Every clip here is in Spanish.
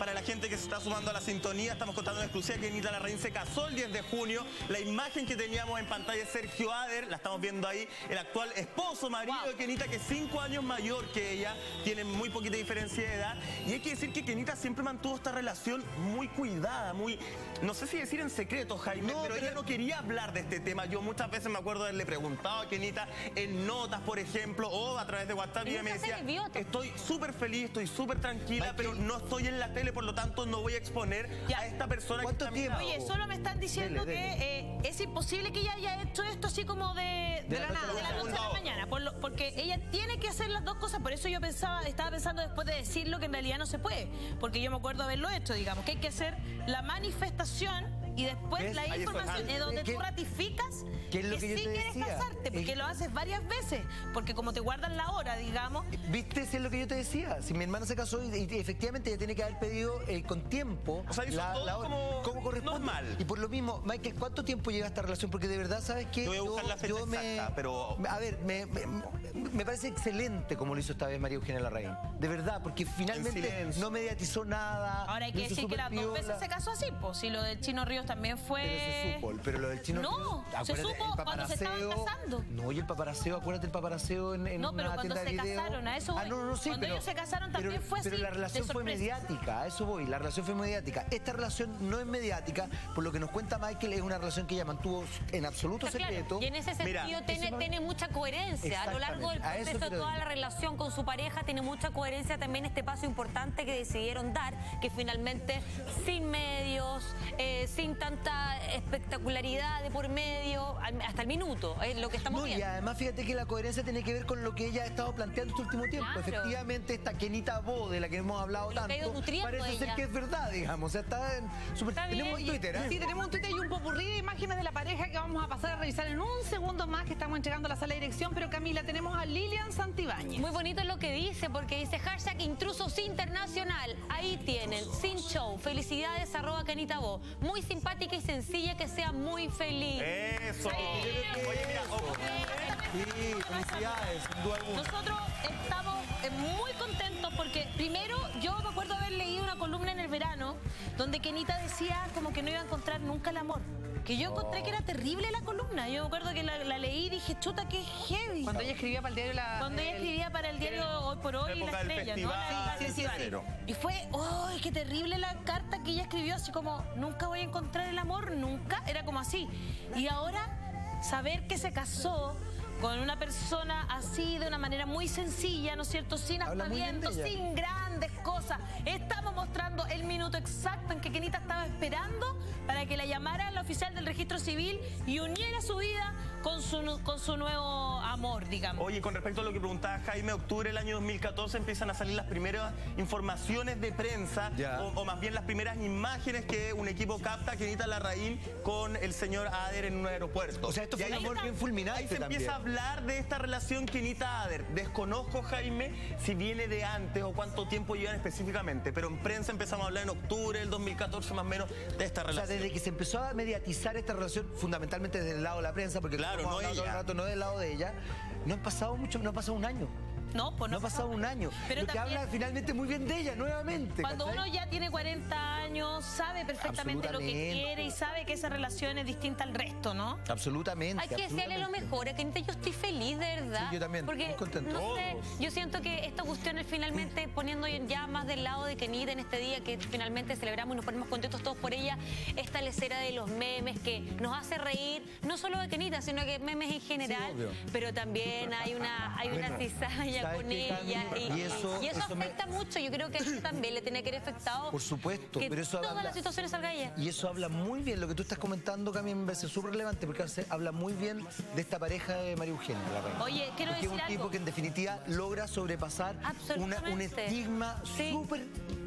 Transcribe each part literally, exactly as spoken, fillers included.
para la gente que se está sumando a la sintonía, estamos contando en exclusiva que Kenita Larraín se casó el diez de junio. La imagen que teníamos en pantalla es Sergio Ader, la estamos viendo ahí, el actual esposo, marido wow. de Kenita, que es cinco años mayor que ella, tiene muy poquita diferencia de edad. Y hay que decir que Kenita siempre mantuvo esta relación muy cuidada, muy, no sé si decir en secreto, Jaime, no, pero, pero ella no quería hablar de este tema. Yo muchas veces me acuerdo de haberle preguntado a Kenita en notas, por ejemplo, o a través de WhatsApp, y ella me decía, estoy súper feliz, estoy súper tranquila, pero no estoy en la tele, por lo tanto no voy a exponer ya. a esta persona que está tiempo? Oye, solo me están diciendo dele, dele. que eh, es imposible que ella haya hecho esto así como de, de, de la nada, de la noche a la mañana, por lo, porque ella tiene que hacer las dos cosas. Por eso yo pensaba, estaba pensando después de decirlo que en realidad no se puede, porque yo me acuerdo haberlo hecho, digamos, que hay que hacer la manifestación y después ¿ves? la información es donde ¿Qué? tú ratificas ¿Qué es lo que, que sí quieres decía? casarte, porque es... lo haces varias veces, porque como te guardan la hora, digamos. ¿Viste? Eso es lo que yo te decía. Si mi hermana se casó y, y efectivamente ella tiene que haber pedido eh, con tiempo, o sea, hizo la, todo la hora, como, como corresponde. Normal. Y por lo mismo, Michael, ¿cuánto tiempo lleva esta relación? Porque de verdad, ¿sabes qué? Yo voy a buscar yo, la fecha me, exacta, pero... A ver, me, me, me parece excelente como lo hizo esta vez María Eugenia Larraín. De verdad, porque finalmente no mediatizó nada. Ahora hay que decir que las dos veces se casó así, pues. Si lo del Chino Ríos también fue... Pero se supo, pero lo del Chino No, Ríos, se supo cuando se estaban casando. No, y el paparaseo, acuérdate el paparaseo en, en no, pero una cuando tienda se de video. casaron, a eso voy. Ah, no, no, sí, cuando pero, ellos se casaron también pero, fue así. Pero la relación fue mediática, a eso voy, la relación fue mediática. Esta relación no es mediática, por lo que nos cuenta Michael, es una relación que ella mantuvo en absoluto Está secreto. Claro. Y en ese sentido Mira, tiene, no... tiene mucha coherencia. A lo largo del proceso de toda la relación con su pareja tiene mucha coherencia también este paso importante que decidieron dar, que finalmente sin medios, eh, sin tanta espectacularidad de por medio, hasta el minuto, es lo que estamos no, viendo. Y además fíjate que la coherencia tiene que ver con lo que ella ha estado planteando este último tiempo. Claro. Efectivamente, esta Kenita Bo, de la que hemos hablado tanto, parece ella. ser que es verdad, digamos. O sea, está en super... está Tenemos un Twitter, ¿eh? Sí, tenemos un Twitter y un popurrí de imágenes de la pareja que vamos a pasar a revisar en un segundo más, que estamos entregando a la sala de dirección. Pero Camila, tenemos a Lilian Santibáñez. Muy bonito lo que dice, porque dice hashtag intrusos internacional. Ahí tienen, sin show. Felicidades, arroba Kenita Bo. Muy simpática y sencilla, que sea muy feliz. Eso. Sí. Oye, mira, ojo. Sí, felicidades, sin duda alguna. Nosotros estamos muy contentos porque primero yo me acuerdo haber leído una columna en el verano donde Kenita decía como que no iba a encontrar nunca el amor. Que yo encontré que era terrible la columna. Yo me acuerdo que la, la leí y dije, chuta, qué heavy. Cuando ella escribía para el diario la... Cuando ella escribía para el diario Hoy por Hoy, La Estrella, ¿no? Sí, sí, sí, sí. Y fue, ¡ay, qué terrible la carta que ella escribió! Así como, nunca voy a encontrar el amor, nunca. Era como así. Y ahora, saber que se casó con una persona así, de una manera muy sencilla, ¿no es cierto? Sin aspavientos, sin grandes cosas. Estamos mostrando el minuto exacto en que Kenita estaba esperando para que la llamara la oficial del registro civil y uniera su vida con su, con su nuevo amor, digamos. Oye, con respecto a lo que preguntaba Jaime, octubre del año dos mil catorce empiezan a salir las primeras informaciones de prensa, o, o más bien las primeras imágenes que un equipo capta a Kenita Larraín con el señor Ader en un aeropuerto. O sea, esto fue un amor bien fulminante. Ahí se también. empieza a hablar de esta relación Kenita-Ader. Desconozco, Jaime, si viene de antes o cuánto tiempo llevan específicamente, pero en prensa empezamos a hablar en octubre del dos mil catorce más o menos de esta relación. O sea, desde que se empezó a mediatizar esta relación, fundamentalmente desde el lado de la prensa, porque claro, no ella. Todo el rato, no del lado de ella, no han pasado mucho, no ha pasado un año. No, pues no, no ha pasado un año. Pero lo que también habla finalmente muy bien de ella, nuevamente. Cuando ¿cachai? uno ya tiene cuarenta años, sabe perfectamente lo que quiere y sabe que esa relación es distinta al resto, ¿no? Absolutamente. Hay que desearle lo mejor. A Kenita yo estoy feliz, de verdad. Sí, yo también, porque, muy contento. No sé, yo siento que esta cuestión es finalmente poniendo ya más del lado de Kenita en este día que finalmente celebramos y nos ponemos contentos todos por ella, esta lecera de los memes que nos hace reír, no solo de Kenita, sino que memes en general, sí, pero también hay una, hay una bueno, cizaña con ella. Y, y eso, y eso, eso afecta me... mucho. Yo creo que eso también le tiene que haber afectado. Por supuesto, que pero eso todas habla, las situaciones salga ella. Y eso habla muy bien, lo que tú estás comentando, que a mí me parece súper relevante, porque habla muy bien de esta pareja de María Eugenia Larraín. Oye, quiero porque decir es un algo. tipo que en definitiva logra sobrepasar una, un estigma sí. súper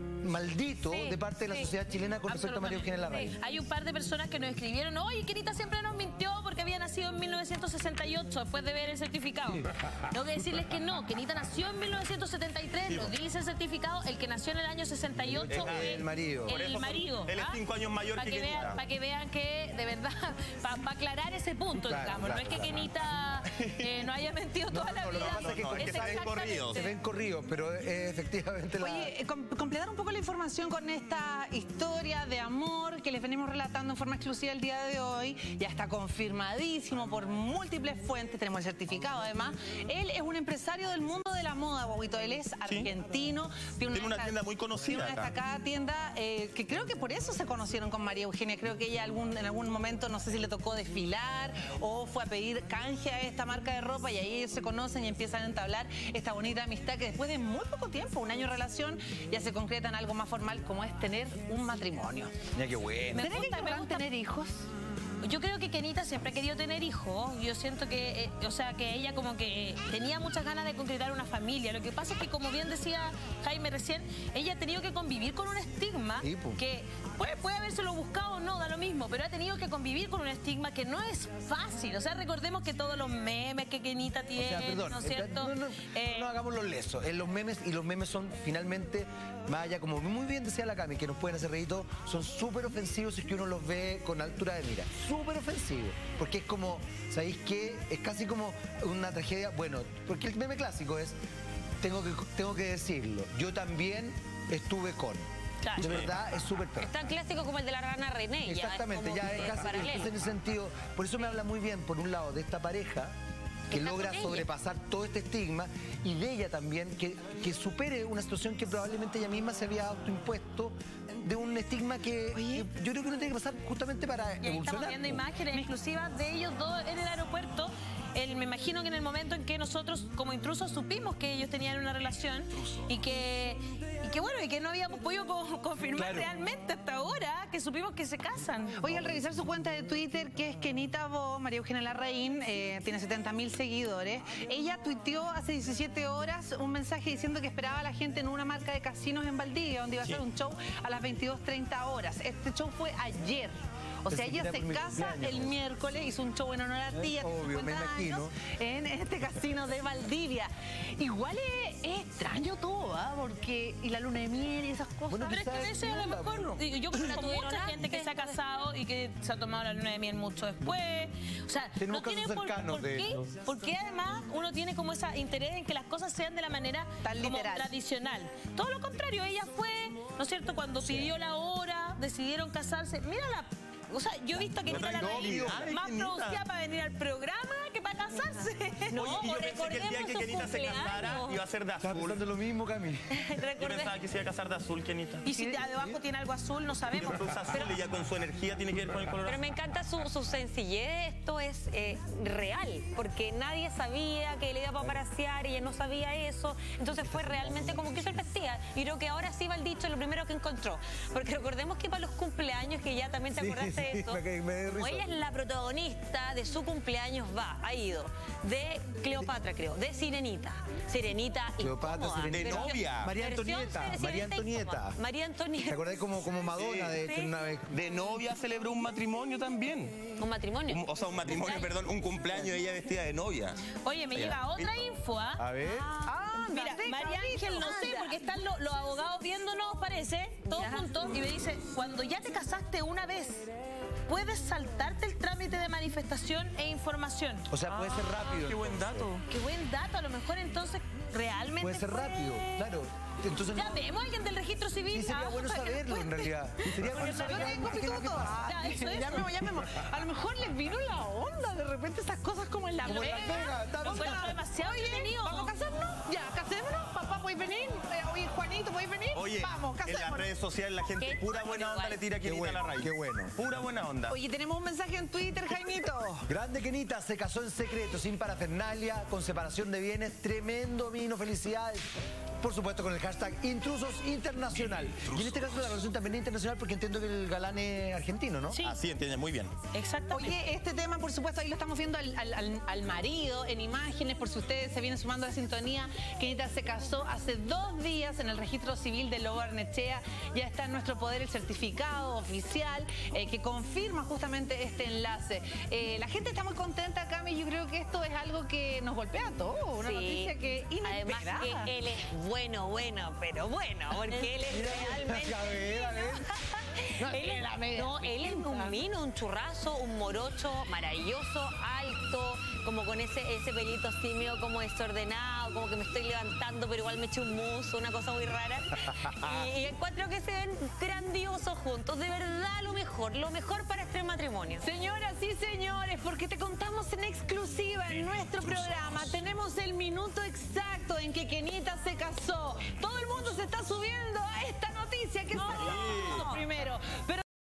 maldito sí, de parte de la sí, sociedad chilena con respecto a María Eugenia Larraín. Sí. Hay un par de personas que nos escribieron, oye, Kenita siempre nos mintió porque había nacido en mil novecientos sesenta y ocho después de ver el certificado. Sí. Tengo que decirles que no, Kenita nació en mil novecientos setenta y tres, sí, lo dice el certificado, el que nació en el año sesenta y ocho es el marido. El marido. Él es cinco años mayor pa que, que Kenita. Vean, para que vean que, de verdad, para pa aclarar ese punto, claro, digamos, claro, no es que claro. Kenita eh, no haya mentido no, toda no, la vida. No, no, no, es que, es que se ven corridos. Se ven corridos, pero eh, efectivamente la... Oye, com completar un poco con la información, con esta historia de amor que les venimos relatando en forma exclusiva el día de hoy. Ya está confirmadísimo por múltiples fuentes, tenemos el certificado además. Él es un empresario del mundo de la moda, Guaguito. Él es argentino. Sí. Tiene, Tiene una, una tienda muy conocida. Tiene una acá. destacada tienda eh, que creo que por eso se conocieron con María Eugenia. Creo que ella algún, en algún momento, no sé si le tocó desfilar o fue a pedir canje a esta marca de ropa y ahí ellos se conocen y empiezan a entablar esta bonita amistad que después de muy poco tiempo, un año de relación, ya se concreta en algo más formal como es tener un matrimonio. Ya, qué bueno. ¿Tiene que me gusta tener hijos? Yo creo que Kenita siempre ha querido tener hijos. Yo siento que, eh, o sea, que ella como que tenía muchas ganas de concretar una familia. Lo que pasa es que, como bien decía Jaime recién, ella ha tenido que convivir con un estigma Sí, pues. que puede, puede habérselo buscado o no, da lo mismo, pero ha tenido que convivir con un estigma que no es fácil. O sea, recordemos que todos los memes que Kenita tiene, O sea, perdón, ¿no es cierto? No, no, Eh, no hagamos los lesos. En los memes, y los memes son finalmente, más allá, como muy bien decía la Cami, que nos pueden hacer reír, son súper ofensivos si es que uno los ve con altura de mira. Súper ofensivos. Porque es como, ¿sabéis qué? Es casi como una tragedia. Bueno, porque el meme clásico es, tengo que, tengo que decirlo, yo también estuve con. Claro. De verdad, es súper peor. Es tan clásico como el de la rana René. Exactamente, ya es, casi paralelo. es en ese sentido. Por eso me habla muy bien, por un lado, de esta pareja que Está logra con ella. sobrepasar todo este estigma y de ella también, que, que supere una situación que probablemente ella misma se había autoimpuesto de un estigma que, que yo creo que no tiene que pasar justamente para Y ahí estamos evolucionar. viendo po. imágenes exclusivas de ellos dos en el aeropuerto. El, me imagino que en el momento en que nosotros como intrusos supimos que ellos tenían una relación y que, y que bueno, y que no habíamos podido co- confirmar Claro. realmente hasta ahora que supimos que se casan. Oye, al revisar su cuenta de Twitter, que es Kenita Bo, María Eugenia Larraín, eh, tiene setenta mil seguidores, ella tuiteó hace diecisiete horas un mensaje diciendo que esperaba a la gente en una marca de casinos en Valdivia, donde iba a Sí. ser un show a las veintidós treinta horas. Este show fue ayer. O sea, Pensé que ella era se por mi casa cumpleaños. el miércoles, hizo un show en honor a ti, a tus Obvio, me cincuenta imagino. años, en este casino de Valdivia. Igual es, es extraño todo, ¿ah? Porque, y la luna de miel y esas cosas. Bueno, Pero es que a veces a lo mejor, digo, yo conozco tuvieron mucha gente que se ha casado y que se ha tomado la luna de miel mucho después. O sea, Tenemos no tiene casos por, cercanos por de qué, eso. porque además uno tiene como ese interés en que las cosas sean de la manera Tan como literal. tradicional. Todo lo contrario, ella fue, ¿no es cierto? Cuando pidió la hora, decidieron casarse. Mira la... O sea, yo he visto que Otra Kenita Larraín tranquilidad, más Kenita. producida para venir al programa que para casarse. No, Oye, y yo o pensé que el día recordemos que sus Kenita se casara cumpleaños. iba a ser de Estaba azul. pensando lo mismo, Cami. Yo Recordé- pensaba que se iba a casar de azul, Kenita. Y si de debajo tiene algo azul, no sabemos. Siempre usa azul y ya con su energía tiene que ver con el color Pero azul. me encanta su, su sencillez, esto es eh, real, porque nadie sabía que le iba a paparasear, ella no sabía eso, entonces fue realmente como que hizo el vestía. Y creo que ahora sí va el dicho, lo primero que encontró, porque recordemos que para los cumpleaños, que ya también te Sí, acordaste de sí, eso, me caí- me dio como risa. ella es la protagonista de su cumpleaños, va, ha ido, de Cleopatra creo, de Sirenita, Sirenita Cleopatra, incómoda, Sirenita. De versión- novia. María versión Antonieta, Sirenita María Antonieta. incómoda. María ¿Te Antonieta, acordás como, como Madonna, de hecho, Sí. una vez? De novia celebró un matrimonio también. un matrimonio. Un- o sea, un matrimonio, perdón, un cumpleaños, ella vestida de novia. Oye, me Ya. llega otra info, ¿ah? A ver. Ah, Mira, María Ángel, no sé, porque están lo- los abogados viéndonos, parece, todos Ya. juntos, y me dice, cuando ya te casaste una vez, puedes saltarte el trámite de manifestación e información. O sea, puede ser rápido. Qué buen dato. Qué buen dato, a lo mejor entonces realmente Puede ser fue- rápido, claro. Entonces, Ya vemos a alguien del registro civil. sí, sería ah, bueno para que nos saberlo en cuente. realidad. Sería bueno saber Oye, realmente qué es lo que Copituto, pasa. Ya, eso, eso. llamemos, llamemos. A lo mejor les vino la onda, de repente esas cosas como en la Como en Las Vegas, está Lo bien. encuentro demasiado entretenido. ¿Vamos a casarnos? Ya, casémonos. Papá, ¿puedes venir? Eh, oye, Juanito, ¿puedes venir? Oye, Vamos, en las casémonos. redes sociales la gente Qué pura buena onda igual. le tira a Qué Kenita bueno, Larraín. qué bueno. Pura buena onda. Oye, tenemos un mensaje en Twitter, Jaimito. Grande Kenita se casó en secreto, sin parafernalia, con separación de bienes. Tremendo vino, felicidades. Por supuesto, con el hashtag Intrusos Internacional. Y en este caso la relación también es internacional porque entiendo que el galán es argentino, ¿no? Sí, Así entiende muy bien. exactamente. Oye, este tema, por supuesto, ahí lo estamos viendo al, al- al- al marido en imágenes, por si ustedes se vienen sumando a la sintonía. Kenita se casó hace dos días en el registro civil de Lo Barnechea. Ya está en nuestro poder el certificado oficial eh, que confirma justamente este enlace. Eh, la gente está muy contenta, Cami. Yo creo que esto es algo que nos golpea a todos. Una Sí. noticia que Además inesperada. que él es bueno, bueno, pero bueno, porque él es Mira, realmente... a ver, a ver. No, él, es, la media no, él es un mino, un churrazo, un morocho maravilloso, alto, como con ese, ese pelito así medio como desordenado, como que me estoy levantando, pero igual me eché un muso, una cosa muy rara. Y, y encuentro que se ven grandiosos juntos, de verdad lo mejor, lo mejor para este matrimonio. Señoras y señores, porque te contamos en exclusiva en nuestro programa, tenemos el minuto exacto en que Kenita se casó. Todo el